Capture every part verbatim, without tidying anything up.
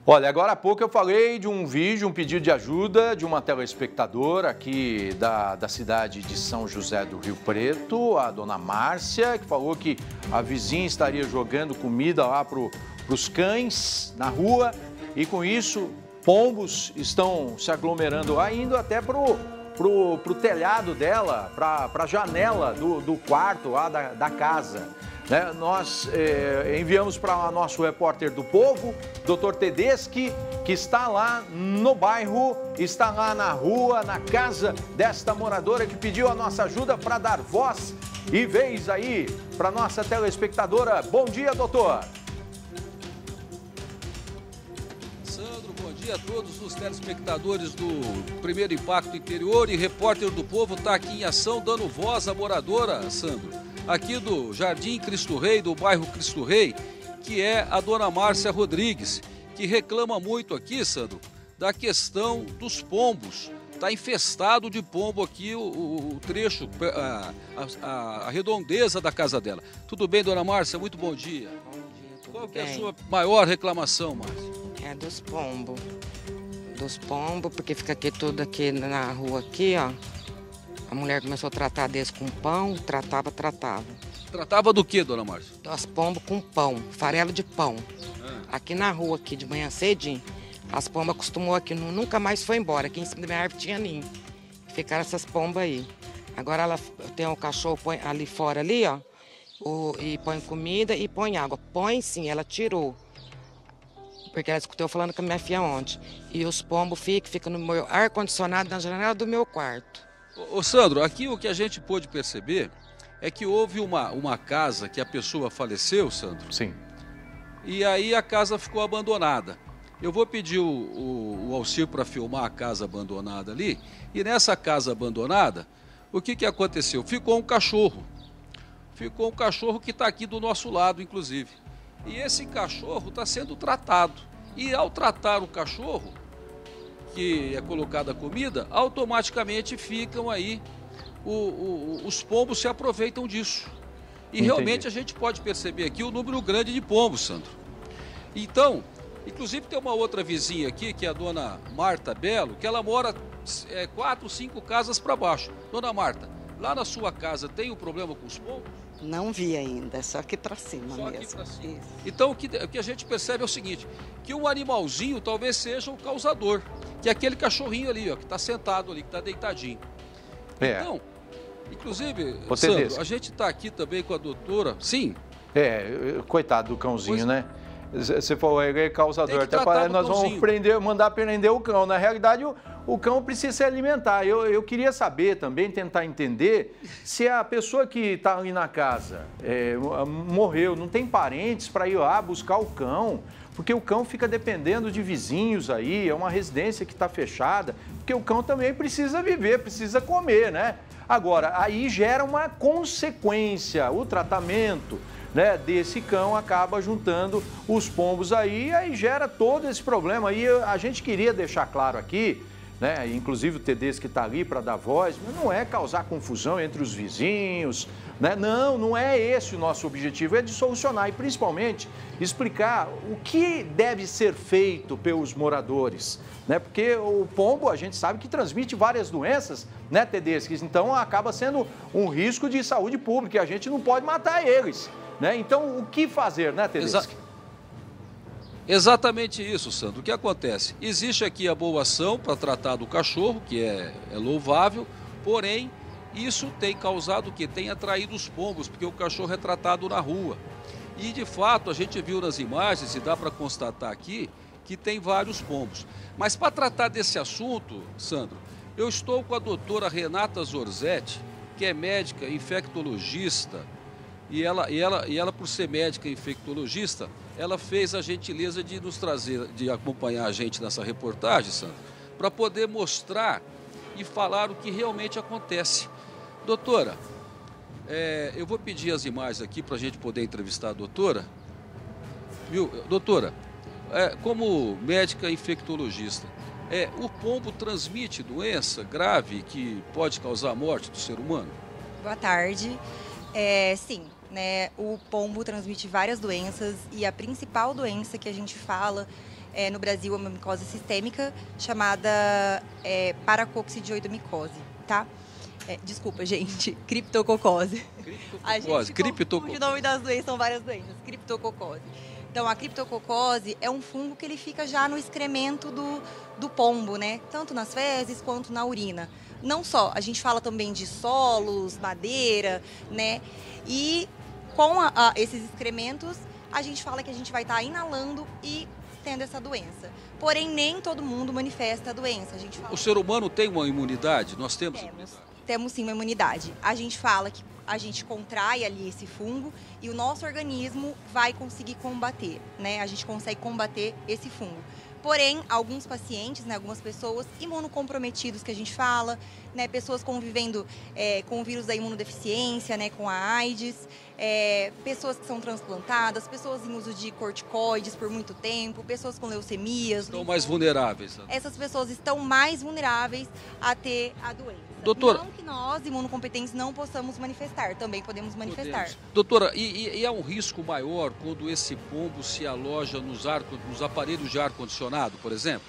Olha, agora há pouco eu falei de um vídeo, um pedido de ajuda de uma telespectadora aqui da, da cidade de São José do Rio Preto, a dona Márcia, que falou que a vizinha estaria jogando comida lá para os cães na rua e com isso pombos estão se aglomerando lá, indo até para o pro, pro telhado dela, para a janela do, do quarto lá da, da casa. Né? Nós eh, enviamos para nosso repórter do Povo, doutor Tedeschi, que está lá no bairro, está lá na rua, na casa desta moradora que pediu a nossa ajuda para dar voz e vez aí para nossa telespectadora. Bom dia, doutor. Sandro, bom dia a todos os telespectadores do Primeiro Impacto Interior, e repórter do Povo está aqui em ação dando voz à moradora, Sandro, aqui do Jardim Cristo Rei, do bairro Cristo Rei, que é a dona Márcia Rodrigues, que reclama muito aqui, Sandro, da questão dos pombos. Está infestado de pombo aqui o, o, o trecho, a, a, a redondeza da casa dela. Tudo bem, dona Márcia? Muito bom dia. Bom dia, tudo Qual que é bem? a sua maior reclamação, Márcia? É dos pombos. Dos pombos, porque fica aqui tudo aqui na rua aqui, ó. A mulher começou a tratar deles com pão, tratava, tratava. Tratava do que, dona Márcia? Dos pombos com pão, farelo de pão. Ah. Aqui na rua, aqui de manhã cedinho, as pombas acostumou aqui, nu- nunca mais foi embora. Aqui em cima da minha árvore tinha ninho. Ficaram essas pombas aí. Agora ela tem um cachorro põe ali fora, ali, ó, o- e põe comida e põe água. Põe sim, ela tirou. Porque ela escutou eu falando com a minha filha ontem. E os pombos ficam, ficam no meu ar-condicionado na janela do meu quarto. Ô, ô, Sandro, aqui o que a gente pôde perceber é que houve uma, uma casa que a pessoa faleceu, Sandro, Sim. e aí a casa ficou abandonada. Eu vou pedir o, o, o Alcir para filmar a casa abandonada ali, e nessa casa abandonada, o que, que aconteceu? Ficou um cachorro. Ficou um cachorro que está aqui do nosso lado, inclusive. E esse cachorro está sendo tratado. E ao tratar o cachorro, que é colocada a comida, automaticamente ficam aí, o, o, os pombos se aproveitam disso. E Entendi. realmente a gente pode perceber aqui o número grande de pombos, Sandro. Então, inclusive tem uma outra vizinha aqui, que é a dona Marta Belo, que ela mora é, quatro, cinco casas para baixo. Dona Marta, lá na sua casa tem um problema com os pombos? Não vi ainda, só aqui para cima Só aqui mesmo. pra cima. Isso. Então, o que, o que a gente percebe é o seguinte, que um animalzinho talvez seja o causador, que é aquele cachorrinho ali, ó, que está sentado ali, que está deitadinho. É. Então, inclusive, Ô, Sandro, Tedeschi. a gente está aqui também com a doutora. Sim, É, coitado do cãozinho, Pois- né? Você falou, ele é causador. Tem que Até tratar parece do nós vamos cãozinho. prender, mandar prender o cão. Na realidade, o, o cão precisa se alimentar. Eu, eu queria saber também, tentar entender, se a pessoa que está ali na casa é, morreu, não tem parentes para ir lá buscar o cão, porque o cão fica dependendo de vizinhos aí, é uma residência que está fechada, porque o cão também precisa viver, precisa comer, né? Agora, aí gera uma consequência, o tratamento, né, desse cão acaba juntando os pombos aí, aí gera todo esse problema. E a gente queria deixar claro aqui, né, inclusive o Tedeschi que está ali para dar voz, mas não é causar confusão entre os vizinhos, né? Não, não é esse o nosso objetivo, é de solucionar e principalmente explicar o que deve ser feito pelos moradores, né? Porque o pombo a gente sabe que transmite várias doenças, né, Tedeschi? Então acaba sendo um risco de saúde pública e a gente não pode matar eles, né? Então o que fazer, né, Tedeschi? Exa exatamente isso, Sandro. O que acontece? Existe aqui a boa ação para tratar do cachorro, que é, é louvável, porém, isso tem causado o quê? Tem atraído os pombos, porque o cachorro é tratado na rua. E, de fato, a gente viu nas imagens, e dá para constatar aqui, que tem vários pombos. Mas para tratar desse assunto, Sandro, eu estou com a doutora Renata Zorzetti, que é médica infectologista, e ela, e ela, e ela por ser médica infectologista, ela fez a gentileza de nos trazer, de acompanhar a gente nessa reportagem, Sandro, para poder mostrar e falar o que realmente acontece. Doutora, é, eu vou pedir as imagens aqui para a gente poder entrevistar a doutora. Viu? Doutora, é, como médica infectologista, é, o pombo transmite doença grave que pode causar a morte do ser humano? Boa tarde. É, sim, né, o pombo transmite várias doenças e a principal doença que a gente fala é, no Brasil é uma micose sistêmica chamada é, paracoccidioidomicose, tá? É, desculpa, gente, criptococose. Criptococose, criptococose. O nome das doenças são várias doenças, criptococose. Então, a criptococose é um fungo que ele fica já no excremento do, do pombo, né? Tanto nas fezes quanto na urina. Não só, a gente fala também de solos, madeira, né? E com a, a, esses excrementos, a gente fala que a gente vai estar tá inalando e tendo essa doença. Porém, nem todo mundo manifesta a doença. A gente fala... O ser humano tem uma imunidade? Nós temos, temos imunidade? Temos sim uma imunidade. A gente fala que a gente contrai ali esse fungo e o nosso organismo vai conseguir combater, né? A gente consegue combater esse fungo. Porém, alguns pacientes, né, algumas pessoas imunocomprometidos que a gente fala, né, pessoas convivendo é, com o vírus da imunodeficiência, né, com a AIDS, é, pessoas que são transplantadas, pessoas em uso de corticoides por muito tempo, pessoas com leucemias. Estão mais vulneráveis. Né? Essas pessoas estão mais vulneráveis a ter a doença. Doutora, não que nós, imunocompetentes, não possamos manifestar, também podemos manifestar. Podemos. Doutora, e, e é um risco maior quando esse pombo se aloja nos, ar, nos aparelhos de ar-condicionado, por exemplo?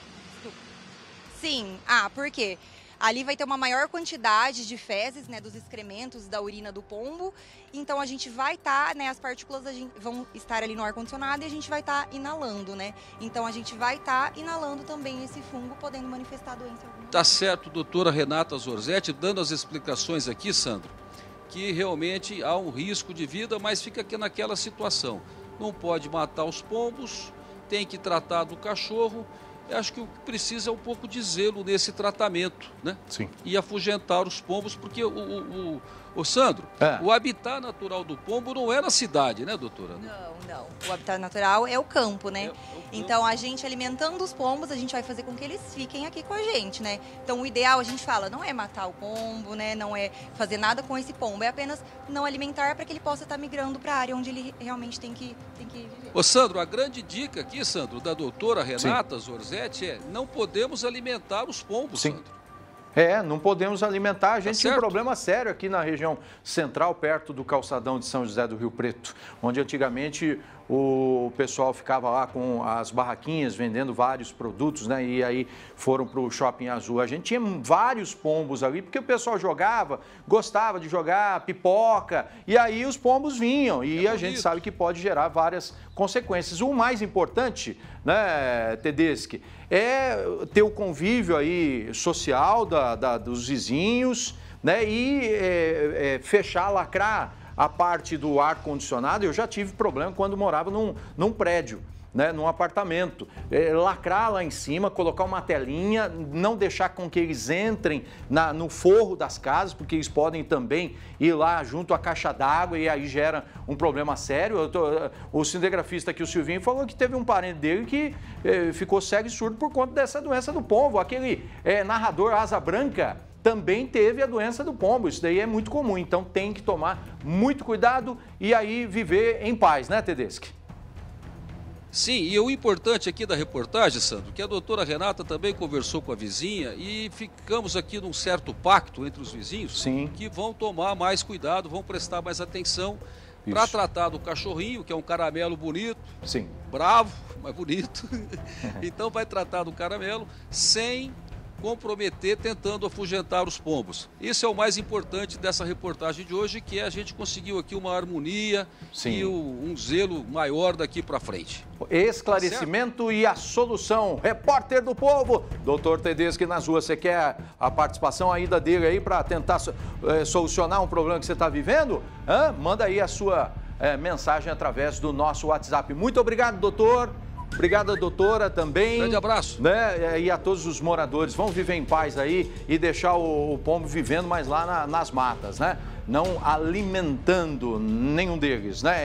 Sim. Ah, por quê? Ali vai ter uma maior quantidade de fezes, né, dos excrementos da urina do pombo. Então a gente vai estar, tá, né, as partículas a gente, vão estar ali no ar-condicionado e a gente vai estar tá inalando, né? Então a gente vai estar tá inalando também esse fungo, podendo manifestar a doença. Tá certo, doutora Renata Zorzetti, dando as explicações aqui, Sandro, que realmente há um risco de vida, mas fica aqui naquela situação. Não pode matar os pombos, tem que tratar do cachorro. Eu acho que o que precisa é um pouco de zelo nesse tratamento, né? Sim. E afugentar os pombos, porque o, o, o, o Sandro, é. o habitat natural do pombo não é na cidade, né, doutora? Não, não. O habitat natural é o campo, né? É, é o campo. Então, a gente alimentando os pombos, a gente vai fazer com que eles fiquem aqui com a gente, né? Então, o ideal, a gente fala, não é matar o pombo, né? Não é fazer nada com esse pombo, é apenas não alimentar para que ele possa estar migrando para a área onde ele realmente tem que, tem que viver. Ô, Sandro, a grande dica aqui, Sandro, da doutora Renata Zorzetti é não podemos alimentar os pombos, Sim. Sandro. É, não podemos alimentar. A gente tá tinha um problema sério aqui na região central, perto do calçadão de São José do Rio Preto, onde antigamente o pessoal ficava lá com as barraquinhas vendendo vários produtos, né? E aí foram para o Shopping Azul. A gente tinha vários pombos ali, porque o pessoal jogava, gostava de jogar pipoca, e aí os pombos vinham. E é a gente sabe que pode gerar várias consequências. O mais importante, né, Tedeschi, é ter o convívio aí social da, da, dos vizinhos, né? E é, é, fechar, lacrar a parte do ar-condicionado. Eu já tive problema quando morava num, num prédio, né, num apartamento. É, lacrar lá em cima, colocar uma telinha, não deixar com que eles entrem na, no forro das casas, porque eles podem também ir lá junto à caixa d'água e aí gera um problema sério. Eu tô, o cinegrafista aqui, o Silvinho, falou que teve um parente dele que é, ficou cego e surdo por conta dessa doença do pombo. Aquele é, narrador Asa Branca também teve a doença do pombo. Isso daí é muito comum, então tem que tomar muito cuidado e aí viver em paz, né, Tedeschi? Sim, e o importante aqui da reportagem, Sandro, que a doutora Renata também conversou com a vizinha e ficamos aqui num certo pacto entre os vizinhos. Sim. Que vão tomar mais cuidado, vão prestar mais atenção para tratar do cachorrinho, que é um caramelo bonito, Sim. bravo, mas bonito. Então vai tratar do caramelo sem comprometer, tentando afugentar os pombos. Isso é o mais importante dessa reportagem de hoje, que é a gente conseguiu aqui uma harmonia Sim. e um zelo maior daqui para frente. Esclarecimento tá e a solução. Repórter do Povo, doutor Tedeschi nas ruas. Você quer a participação, a ida dele aí para tentar é, solucionar um problema que você está vivendo? Hã? Manda aí a sua é, mensagem através do nosso WhatsApp. Muito obrigado, doutor. Obrigado, doutora, também. Grande abraço. Né? E a todos os moradores. Vão viver em paz aí e deixar o, o pombo vivendo mais lá na, nas matas, né? Não alimentando nenhum deles, né?